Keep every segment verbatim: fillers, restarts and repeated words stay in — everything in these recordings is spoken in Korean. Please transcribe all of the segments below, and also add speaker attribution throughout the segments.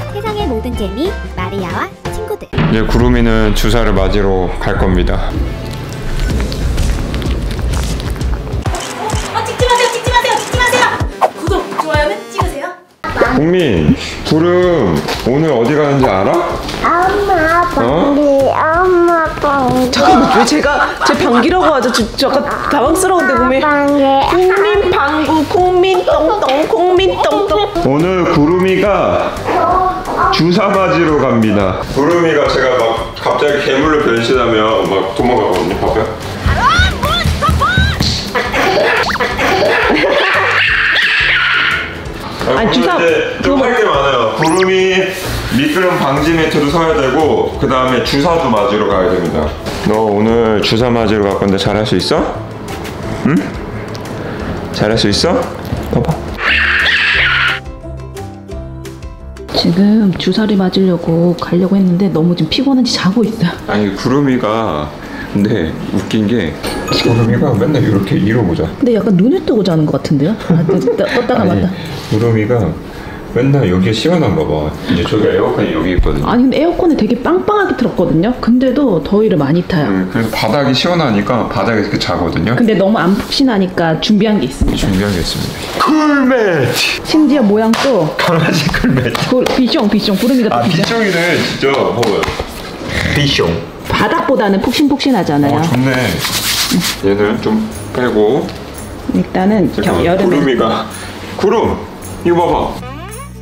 Speaker 1: 세상의 모든 재미 마리아와 친구들.
Speaker 2: 이제 구름이는 주사를 맞으러 갈 겁니다.
Speaker 3: 어, 찍지 마세요, 찍지 마세요, 찍지 마세요. 구독, 좋아요는 찍으세요.
Speaker 2: 국민, 구름 오늘 어디 가는지 알아?
Speaker 4: 엄마 방귀, 어? 엄마 방귀.
Speaker 3: 잠깐만, 왜 제가 제 방귀라고 하죠? 저, 저 약간 당황스러운데 국민. 국민 방구, 국민 똥똥, 국민 똥똥.
Speaker 2: 오늘 구름이가 주사 맞으러 갑니다. 구름이가 제가 막 갑자기 괴물로 변신하면 막 도망가거든요. 봐봐요.
Speaker 3: 아니, 주사
Speaker 2: 좀 할 게 많아요. 구름이 미끄럼 방지 매트도 서야 되고 그 다음에 주사도 맞으러 가야 됩니다. 너 오늘 주사 맞으러 갈 건데 잘할 수 있어? 응? 잘할 수 있어? 봐봐.
Speaker 3: 지금 주사를 맞으려고 가려고 했는데 너무 지금 피곤한지 자고 있어요.
Speaker 2: 아니 구름이가 근데 웃긴 게 구름이가 맨날 이렇게 이러고 보자.
Speaker 3: 근데 약간 눈을 뜨고 자는 것 같은데요? 아, 떴다가
Speaker 2: 아니,
Speaker 3: 맞다.
Speaker 2: 구름이가 맨날 여기에 시원한가 봐. 이제 저기 에어컨이 여기 있거든요.
Speaker 3: 아니 근데 에어컨에 되게 빵빵하게 틀었거든요. 근데도 더위를 많이 타요.
Speaker 2: 음, 그래서 바닥이 시원하니까 바닥에 이렇게 자거든요.
Speaker 3: 근데 너무 안 푹신하니까 준비한 게 있습니다.
Speaker 2: 준비한 게 있습니다. 쿨매트!
Speaker 3: 심지어 모양도
Speaker 2: 강아지 쿨매트.
Speaker 3: 구, 비숑 비숑 구름이가
Speaker 2: 아
Speaker 3: 또 비숑.
Speaker 2: 비숑이네 진짜. 봐봐요. 비숑.
Speaker 3: 바닥보다는 푹신푹신하잖아요.
Speaker 2: 어 좋네. 얘는 좀 빼고.
Speaker 3: 일단은 겨, 여름에
Speaker 2: 구름이가 구름 이거 봐봐.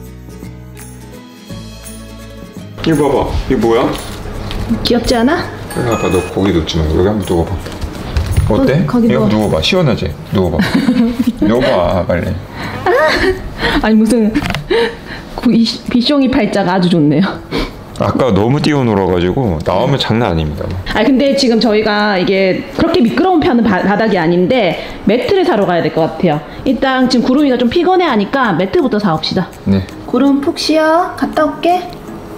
Speaker 2: 이거 봐봐. 이거 뭐야?
Speaker 3: 귀엽지 않아?
Speaker 2: 여기 아빠 너 고기 놓지 말고 여기 한번 누워봐. 어때?
Speaker 3: 거, 거기
Speaker 2: 이거
Speaker 3: 누워.
Speaker 2: 누워봐. 시원하지? 누워봐. 누워봐 빨리.
Speaker 3: 아니 무슨 구, 이, 비숑이 팔자가 아주 좋네요.
Speaker 2: 아까 너무 뛰어놀아가지고 나오면 장난 아닙니다.
Speaker 3: 아 근데 지금 저희가 이게 그렇게 미끄러운 편은 바, 바닥이 아닌데 매트를 사러 가야 될 것 같아요. 일단 지금 구름이가 좀 피곤해하니까 매트부터 사옵시다.
Speaker 2: 네.
Speaker 3: 구름 푹 쉬어. 갔다 올게.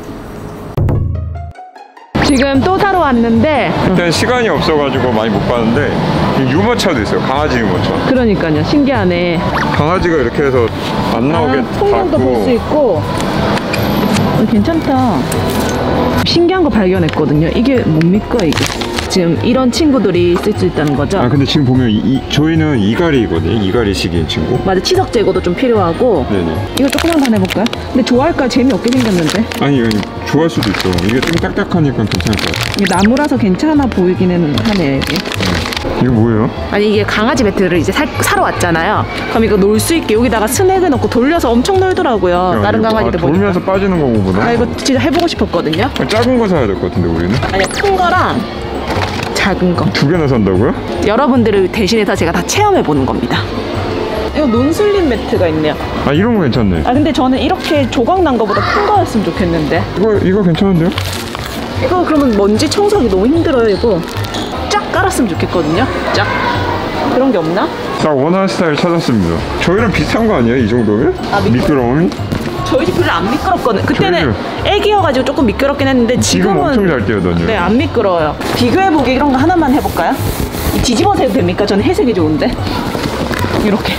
Speaker 3: 지금 또 사러 왔는데
Speaker 2: 일단 시간이 없어가지고 많이 못 봤는데 유모차도 있어요. 강아지 유모차.
Speaker 3: 그러니까요. 신기하네.
Speaker 2: 강아지가 이렇게 해서 안 나오게
Speaker 3: 아, 풍경도 볼 수
Speaker 2: 닫고.
Speaker 3: 있고. 어, 괜찮다. 신기한 거 발견했거든요. 이게 뭡니까 이게? 지금 이런 친구들이 쓸 수 있다는 거죠?
Speaker 2: 아 근데 지금 보면 이, 이, 저희는 이갈이거든요. 이갈이식인 친구.
Speaker 3: 맞아, 치석 제거도 좀 필요하고.
Speaker 2: 네네.
Speaker 3: 이거 조금만 더 해볼까요? 근데 좋아할까? 재미없게 생겼는데.
Speaker 2: 아니 이거 좋아할 수도 있어. 이게 좀 딱딱하니까 괜찮을 것 같아.
Speaker 3: 이게 나무라서 괜찮아 보이기는 하네 이게.
Speaker 2: 이거 뭐예요?
Speaker 3: 아니 이게 강아지 매트를 이제 사, 사러 왔잖아요. 그럼 이거 놀 수 있게 여기다가 스낵을 넣고 돌려서 엄청 놀더라고요. 다른 강아지들
Speaker 2: 아,
Speaker 3: 보니까.
Speaker 2: 돌면서 빠지는 거구나.
Speaker 3: 아 이거 진짜 해보고 싶었거든요.
Speaker 2: 작은 거 사야 될 것 같은데 우리는?
Speaker 3: 아니 큰 거랑 작은 거.
Speaker 2: 두 개나 산다고요?
Speaker 3: 여러분들을 대신해서 제가 다 체험해 보는 겁니다. 이거 논슬림 매트가 있네요.
Speaker 2: 아 이런 거 괜찮네.
Speaker 3: 아 근데 저는 이렇게 조각 난 거보다 큰 거였으면 좋겠는데.
Speaker 2: 이거 이거 괜찮은데요?
Speaker 3: 이거 그러면 먼지 청소하기 너무 힘들어요. 이거 쫙 깔았으면 좋겠거든요. 쫙. 그런 게 없나?
Speaker 2: 딱 원하는 스타일 찾았습니다. 저희랑 비슷한 거 아니에요? 이 정도면?
Speaker 3: 아, 미끄러-
Speaker 2: 미끄러움이?
Speaker 3: 저희 집 별로 안 미끄럽거든. 그때는
Speaker 2: 저희도-
Speaker 3: 애기여가지고 조금 미끄럽긴 했는데
Speaker 2: 지금
Speaker 3: 지금은
Speaker 2: 엄청 잘 뛰어다녀요.
Speaker 3: 네, 안 미끄러워요. 비교해보기 이런 거 하나만 해볼까요? 뒤집어서 해도 됩니까? 저는 회색이 좋은데. 이렇게.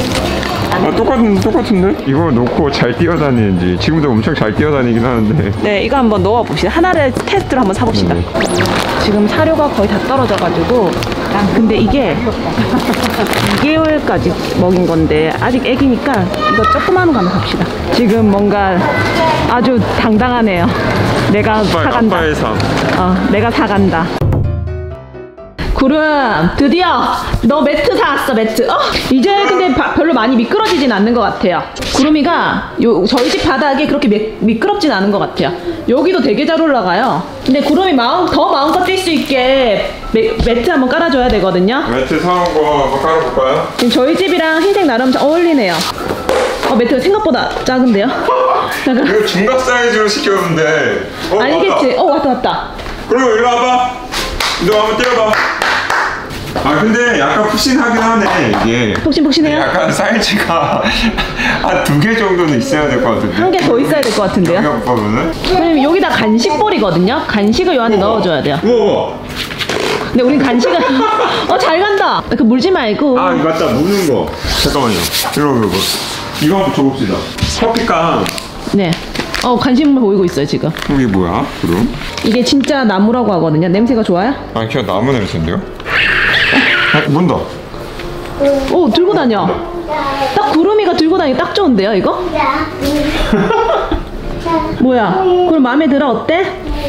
Speaker 2: 아 똑같은 똑같은데? 이거 놓고 잘 뛰어다니는지 지금도 엄청 잘 뛰어다니긴 하는데.
Speaker 3: 네, 이거 한번 넣어봅시다. 하나를 테스트로 한번 사봅시다.
Speaker 2: 네.
Speaker 3: 지금 사료가 거의 다 떨어져가지고. 아, 근데 이게 이 개월까지 먹인 건데 아직 애기니까 이거 조그마한 거 한번 삽시다. 지금 뭔가 아주 당당하네요. 내가 사간다.
Speaker 2: 아빠의 삶.
Speaker 3: 어, 내가 사간다. 구름, 드디어 너 매트 사왔어. 매트. 어? 이제 근데 바, 별로 많이 미끄러지진 않는 것 같아요. 구름이가 요 저희 집 바닥이 그렇게 미, 미끄럽진 않은 것 같아요. 여기도 되게 잘 올라가요. 근데 구름이 마음 더 마음껏 뛸 수 있게 매, 매트 한번 깔아줘야 되거든요.
Speaker 2: 매트 사온 거 한번 깔아볼까요?
Speaker 3: 지금 저희 집이랑 흰색 나름 잘 어울리네요. 어, 매트가 생각보다 작은데요? 잠깐.
Speaker 2: 이거 중각 사이즈로 시켰는데. 어,
Speaker 3: 아니겠지? 어, 왔다 왔다.
Speaker 2: 그리고 일로 와봐. 너 한번 뛰어봐. 아 근데 약간 푹신하긴 하네 이게.
Speaker 3: 폭신폭신해요?
Speaker 2: 약간 사이즈가 한 두 개 정도는 있어야 될 것 같은데.
Speaker 3: 한 개 더 있어야 될 것 같은데요?
Speaker 2: 여기가 보면은.
Speaker 3: 왜냐면 여기다 간식볼이거든요? 간식을 요 안에 넣어줘야 돼요.
Speaker 2: 우와.
Speaker 3: 근데 우린 간식을 어 잘 간다. 그 물지 말고.
Speaker 2: 아 이거 맞다 무는 거. 잠깐만요. 이거 이거 이거 한번 줘봅시다. 커피깡.
Speaker 3: 네. 어 어 관심을 보이고 있어요 지금.
Speaker 2: 이게 뭐야? 그럼?
Speaker 3: 이게 진짜 나무라고 하거든요. 냄새가 좋아요?
Speaker 2: 아니 그냥 나무 냄새인데요? 아 문다.
Speaker 3: 오 들고 다녀. 딱 구름이가 들고 다니기 딱 좋은데요 이거? 뭐야? 그럼 마음에 들어? 어때?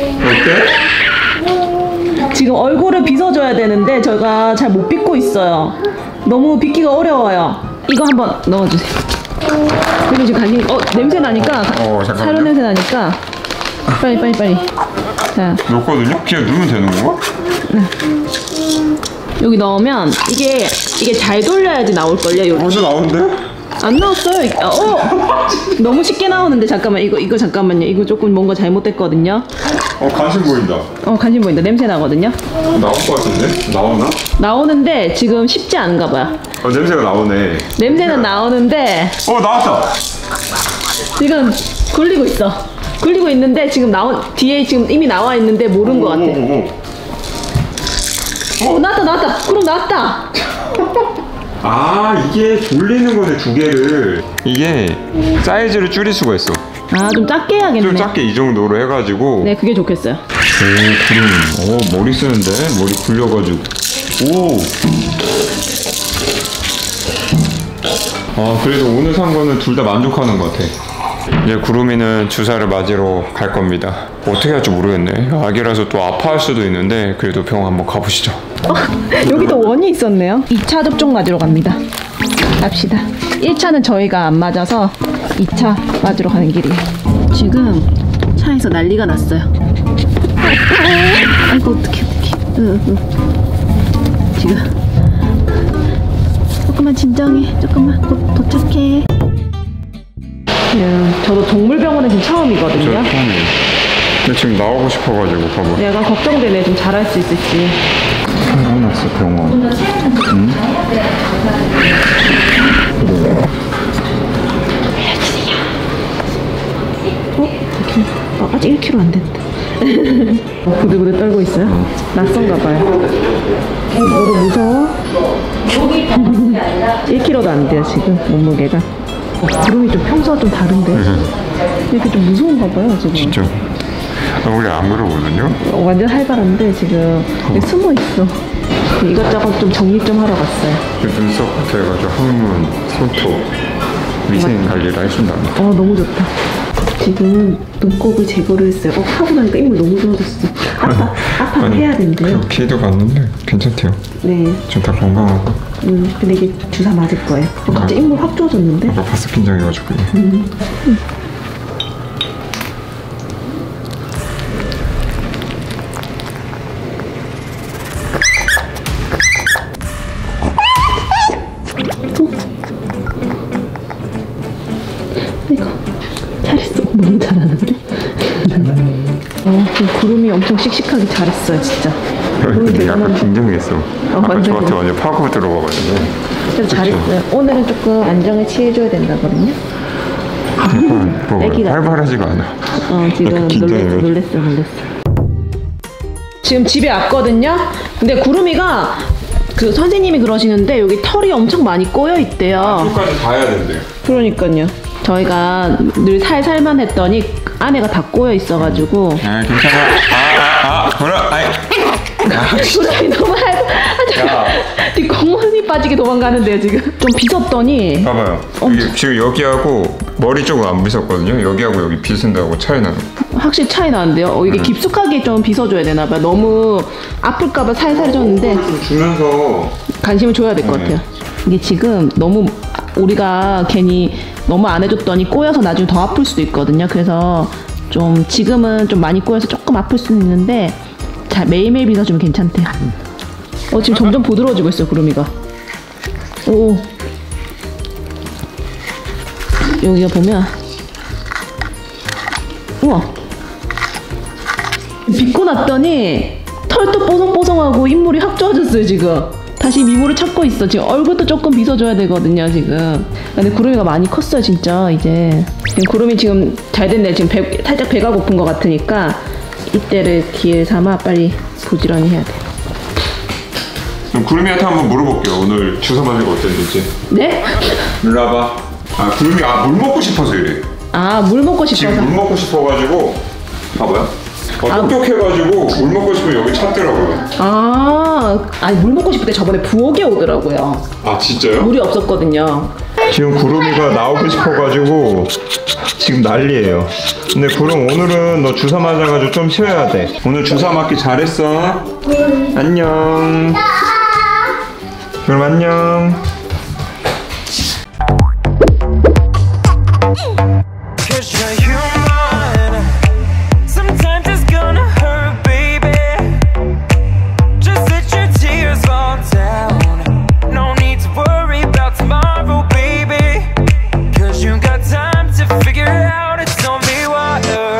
Speaker 2: 어때?
Speaker 3: 지금 얼굴을 빗어줘야 되는데 제가 잘 못 빗고 있어요. 너무 빗기가 어려워요. 이거 한번 넣어주세요. 그리고 지금 간이 어 냄새 나니까
Speaker 2: 어, 잠깐만요.
Speaker 3: 사료 냄새 나니까 빨리 빨리 빨리. 자
Speaker 2: 넣거든요? 그냥 넣으면 되는 건가?
Speaker 3: 여기 넣으면 이게 이게 잘 돌려야지 나올걸요. 여기.
Speaker 2: 벌써 나오는데?
Speaker 3: 안 나왔어요. 어 너무 쉽게 나오는데 잠깐만 이거 이거 잠깐만요. 이거 조금 뭔가 잘못됐거든요.
Speaker 2: 어 관심 보인다.
Speaker 3: 어 관심 보인다. 냄새 나거든요.
Speaker 2: 나올 것 같은데? 나오나?
Speaker 3: 나오는데 지금 쉽지 않은가 봐요.
Speaker 2: 어 냄새가 나오네.
Speaker 3: 냄새는 나오는데
Speaker 2: 어 나왔다.
Speaker 3: 지금 굴리고 있어. 굴리고 있는데 지금 나온 뒤에 지금 이미 나와 있는데 모르는 것 같아. 어 나왔다 나왔다. 구름 나왔다.
Speaker 2: 아 이게 돌리는 거네 두 개를. 이게 사이즈를 줄일 수가 있어.
Speaker 3: 아 좀 작게 해야겠네.
Speaker 2: 좀 작게 이 정도로 해가지고.
Speaker 3: 네 그게 좋겠어요.
Speaker 2: 오 구름. 오 머리 쓰는데 머리 굴려가지고. 오. 아 그래도 오늘 산 거는 둘 다 만족하는 것 같아. 이제 구름이는 주사를 맞으러 갈 겁니다. 어떻게 할지 모르겠네. 아기라서 또 아파할 수도 있는데 그래도 병원 한번 가보시죠.
Speaker 3: 어, 여기도 원이 있었네요. 이 차 접종 맞으러 갑니다. 갑시다. 일 차는 저희가 안 맞아서 이 차 맞으러 가는 길이에요. 지금 차에서 난리가 났어요. 아이고 어떡해 어떡해. 으, 으. 지금 조금만 진정해. 조금만 곧 도착해. 야, 저도 동물병원은 지금 처음이거든요.
Speaker 2: 저 처음이에요. 근데 지금 나오고 싶어가지고 봐봐.
Speaker 3: 약간 걱정되네. 좀 잘할 수 있을지.
Speaker 2: 태어났어 병원. 응?
Speaker 3: 어? 어, 아직 일 킬로그램 안 됐다. 부들부들 떨고 있어요? 낯선가 봐요. 너도 무서워? 일 킬로그램도 안 돼요 지금 몸무게가. 어, 구름이 좀 평소와 좀 다른데? 이렇게 좀 무서운가 봐요 지금.
Speaker 2: 진짜. 아, 원래 안 그러거든요.
Speaker 3: 어, 완전 활발한데 지금 여기 숨어 있어. 이것저것 좀 정리 좀 하러 갔어요.
Speaker 2: 그 눈썹 같아가지고 항문, 손톱, 위생 관리를 해준답니다.
Speaker 3: 어 너무 좋다. 지금 눈곱을 제거를 했어요. 어 하고 나니까 인물 너무 좋아졌어. 아빠 아빠
Speaker 2: 아니,
Speaker 3: 해야 된대요.
Speaker 2: 피도 갔는데 괜찮대요.
Speaker 3: 네.
Speaker 2: 좀 다 건강하고.
Speaker 3: 음 근데 이게 주사 맞을 거예요. 어, 갑자기 인물 확 좋아졌는데.
Speaker 2: 아까 바스 긴장해가지고.
Speaker 3: 음. 음. 이거 잘했어. 너무 잘하는데? 어, 그 구름이 엄청 씩씩하게 잘했어요, 진짜.
Speaker 2: 근데 약간 긴장했어. 아까
Speaker 3: 완전
Speaker 2: 저한테 완전 파고 들어가가지고.
Speaker 3: 진짜 잘했어요. 오늘은 조금 안정을 취해줘야 된다거든요.
Speaker 2: 약간 뭐
Speaker 3: 애기가.
Speaker 2: 활발하지가 않아.
Speaker 3: 어, 지금
Speaker 2: 약간
Speaker 3: 놀랬어,
Speaker 2: 긴장해가지고.
Speaker 3: 놀랬어, 놀랬어. 지금 집에 왔거든요? 근데 구름이가 그 선생님이 그러시는데 여기 털이 엄청 많이 꼬여 있대요.
Speaker 2: 끝까지 다 해야 된대요.
Speaker 3: 그러니까요. 저희가 늘 살살만 했더니 안에가 다 꼬여 있어가지고.
Speaker 2: 아 괜찮아. 아아 아, 그래. 아이.
Speaker 3: 구름이 너무 하고 뒷공원이 빠지게 도망가는데요 지금. 좀 빗었더니
Speaker 2: 봐봐요. 여기, 지금 여기하고 머리 쪽은 안 빗었거든요. 여기하고 여기 빗은다고 차이 나요.
Speaker 3: 확실히 차이 나는데요. 어, 이게 깊숙하게 좀 빗어줘야 되나봐요. 너무 아플까봐 살살 해줬는데
Speaker 2: 좀 주면서
Speaker 3: 관심을 줘야 될 것
Speaker 2: 네.
Speaker 3: 같아요. 이게 지금 너무 우리가 괜히 너무 안 해줬더니 꼬여서 나중에 더 아플 수도 있거든요. 그래서 좀 지금은 좀 많이 꼬여서 조금 아플 수는 있는데 자, 매일매일 빗어주면 괜찮대요. 어 지금 점점 부드러워지고 있어요 구름이가. 오 여기가 보면 우와 빗고 났더니 털도 뽀송뽀송하고 인물이 확 좋아졌어요 지금. 다시 미모를 찾고 있어. 지금 얼굴도 조금 빗어줘야 되거든요 지금. 근데 구름이가 많이 컸어요 진짜 이제. 지금 구름이 지금 잘 됐네. 지금 배, 살짝 배가 고픈 것 같으니까 이때를 기회 삼아 빨리 부지런히 해야 돼.
Speaker 2: 그럼 구름이한테 한번 물어볼게요. 오늘 주사 맞은 거 어땠는지.
Speaker 3: 네?
Speaker 2: 일로 와봐. 아 구름이 아 물 먹고 싶어서 이래.
Speaker 3: 아, 물 먹고 싶어서.
Speaker 2: 지금 물 먹고 싶어가지고 봐봐요. 어,
Speaker 3: 아.
Speaker 2: 똑똑해가지고 물 먹고 싶으면 여기 찾더라고요.
Speaker 3: 아, 아니 물 먹고 싶을 때 저번에 부엌에 오더라고요.
Speaker 2: 아 진짜요?
Speaker 3: 물이 없었거든요.
Speaker 2: 지금 구름이가 나오고 싶어가지고 지금 난리예요. 근데 구름 오늘은 너 주사 맞아가지고 좀 쉬어야 돼. 오늘 주사 맞기 잘했어. 안녕. 그럼 안녕.